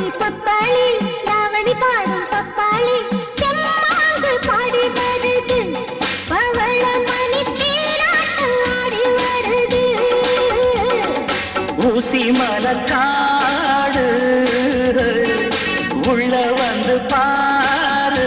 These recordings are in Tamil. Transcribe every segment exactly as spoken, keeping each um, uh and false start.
பப்பாளி லாவணி பாடும் பப்பாளி செம்மாங்கு பாடி வருது பவள மணி தேராட்டம் ஆடி வருது ஊசி மலக்காடு உள்ள வந்து பாரு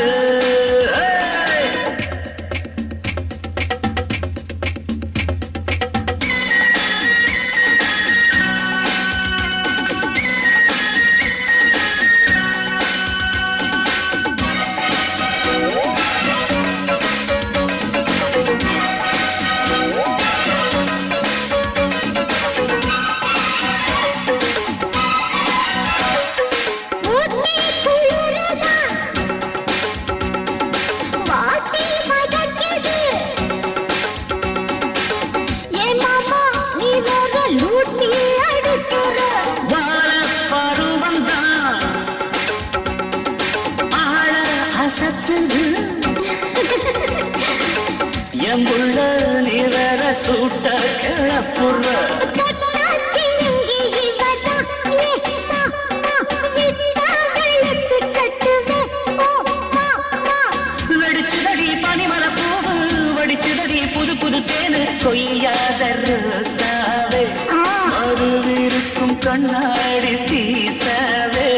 எம்புள்ள நிவர சூட்ட கிளப்புற வெடிச்சுதடி பனிமர பூவு வடிச்சுதடி புது புது தேனு கொய்யாத ரோசாவே மறுவிருக்கும் கண்ணாடி சீசாவே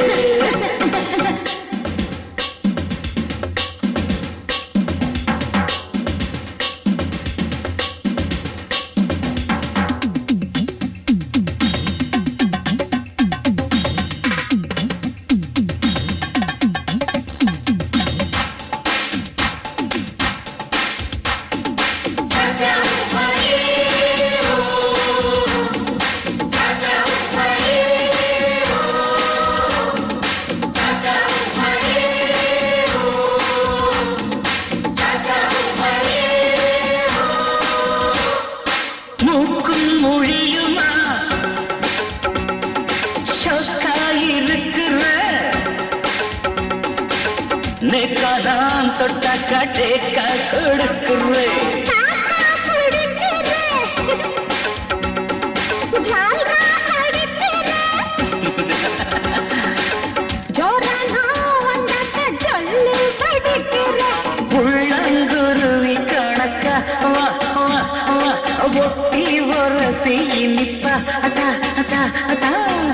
நேக்காதான் தொட்டாக்கா டேக்கா கொடுக்குறேன் உள்ளங்குருவி கணக்கா ஒட்டி ஒரசி இனிப்பா அதா அதா அதா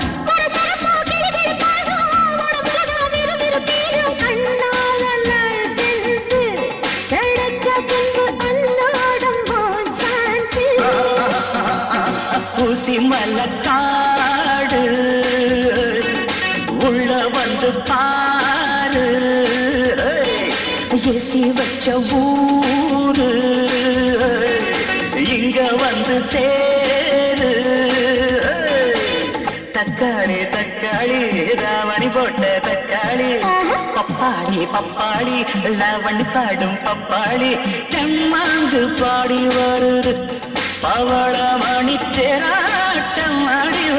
ஊசி மலக்காடு உள்ள வந்து பாரு ஏசி வச்ச ஊரு இங்க வந்து சேரு தக்காளி தக்காளி ராவணி போட்ட தக்காளி பப்பாளி பப்பாளி லவணி பாடும் பப்பாளி செம்மாங்கு பாடி வருது பவள மணி தேராட்டம் ஆடி